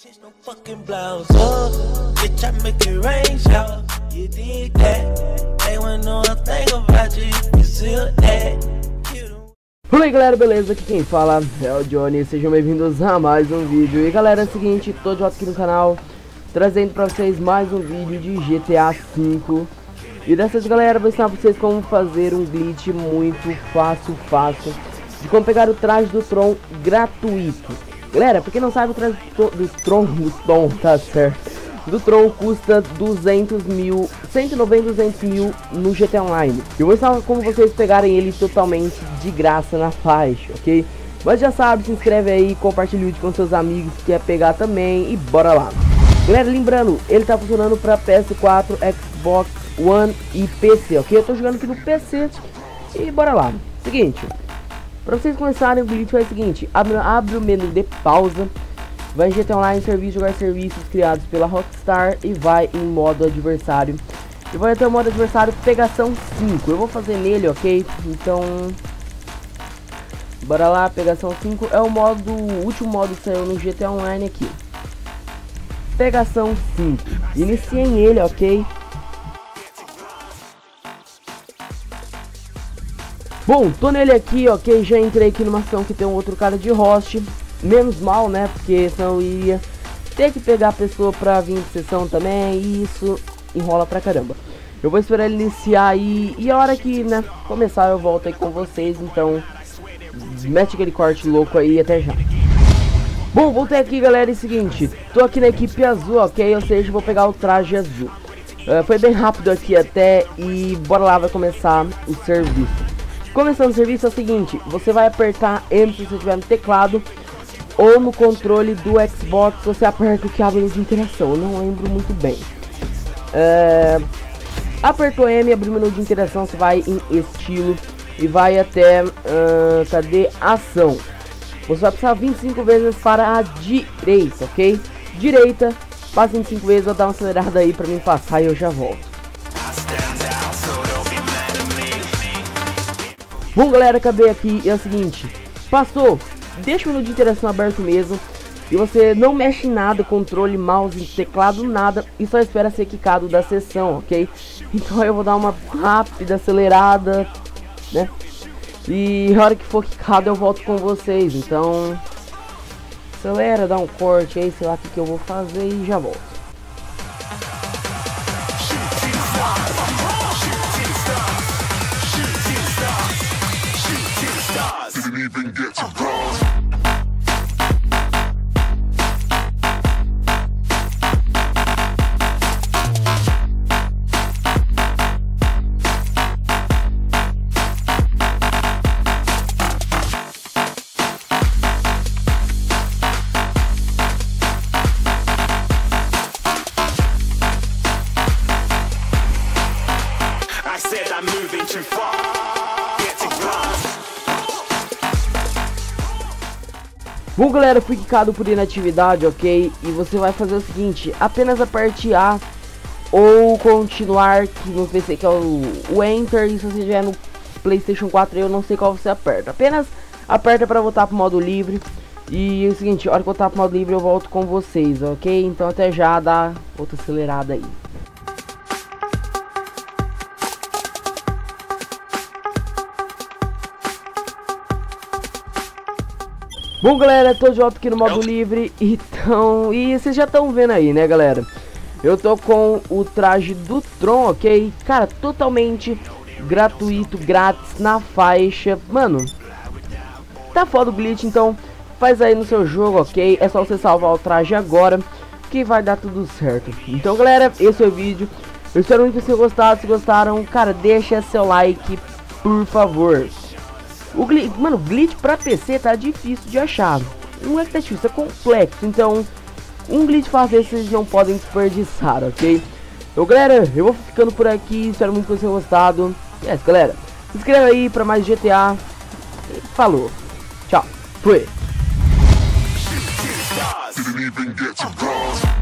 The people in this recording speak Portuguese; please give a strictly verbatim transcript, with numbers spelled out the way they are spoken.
Oi galera, beleza? Aqui quem fala é o Johnny, sejam bem-vindos a mais um vídeo. E galera, é o seguinte, tô de volta aqui no canal, trazendo pra vocês mais um vídeo de G T A cinco. E dessa vez galera, vou ensinar pra vocês como fazer um glitch muito fácil, fácil de como pegar o traje do Tron gratuito. Galera, pra quem não sabe, o traje do Tron, do Tron, tá certo, do Tron custa duzentos mil, cento e noventa, duzentos mil no G T A Online. Eu vou ensinar como vocês pegarem ele totalmente de graça na faixa, ok? Mas já sabe, se inscreve aí, compartilha o vídeo com seus amigos que quer pegar também e bora lá. Galera, lembrando, ele tá funcionando pra P S quatro, Xbox One e P C, ok? Eu tô jogando aqui no P C e bora lá. Seguinte, pra vocês começarem o glitch é o seguinte, abre, abre o menu de pausa, vai em G T A Online, serviço, jogar serviços criados pela Rockstar e vai em modo adversário. E vai até o modo adversário pegação cinco. Eu vou fazer nele, ok? Então, bora lá, pegação cinco é o modo, o último modo que saiu no G T A Online aqui. Pegação cinco. Iniciem ele, ok? Bom, tô nele aqui, ok? Já entrei aqui numa ação que tem um outro cara de host. Menos mal, né? Porque senão eu ia ter que pegar a pessoa pra vir de sessão também. E isso enrola pra caramba. Eu vou esperar ele iniciar aí. E a hora que, né, começar eu volto aí com vocês. Então, mete aquele corte louco aí, até já. Bom, voltei aqui galera, é o seguinte, tô aqui na equipe azul, ok? Ou seja, vou pegar o traje azul. uh, Foi bem rápido aqui até. E bora lá, vai começar o serviço. Começando o serviço é o seguinte, você vai apertar Enter se você estiver no teclado ou no controle do Xbox, você aperta o que abre de interação, eu não lembro muito bem. uh, Apertou M, abriu o menu de interação, você vai em estilo e vai até, uh, cadê, ação. Você vai passar vinte e cinco vezes para a direita, ok? Direita, passa vinte e cinco vezes, vou dar uma acelerada aí pra mim passar e eu já volto. Bom galera, acabei aqui, é o seguinte, passou, deixa o menu de interação aberto mesmo. E você não mexe em nada, controle, mouse, teclado, nada. E só espera ser quicado da sessão, ok? Então eu vou dar uma rápida acelerada, né? E a hora que for quicado eu volto com vocês. Então, acelera, dá um corte aí, sei lá o que, que eu vou fazer e já volto. Bom galera, fui quicado por inatividade, ok? E você vai fazer o seguinte, apenas aperte A ou continuar, que no P C que é o, o Enter. E se você estiver no PlayStation quatro eu não sei qual você aperta. Apenas aperta para voltar pro modo livre. E é o seguinte, a hora que eu voltar pro modo livre eu volto com vocês, ok? Então até já, dá outra acelerada aí. Bom galera, tô de volta aqui no modo livre, então, e vocês já estão vendo aí, né galera? Eu tô com o traje do Tron, ok? Cara, totalmente gratuito, grátis, na faixa. Mano, tá foda o glitch, então faz aí no seu jogo, ok? É só você salvar o traje agora, que vai dar tudo certo. Então galera, esse é o vídeo. Eu espero muito que vocês tenham gostado. Se gostaram, cara, deixa seu like, por favor. O glitch, mano, glitch pra P C tá difícil de achar. Não é que tá difícil, é complexo. Então, um glitch fácil desse vocês não podem desperdiçar, ok? Então, galera, eu vou ficando por aqui. Espero muito que vocês tenham gostado. E é isso, galera. Se inscreva aí pra mais G T A. E falou. Tchau. Fui.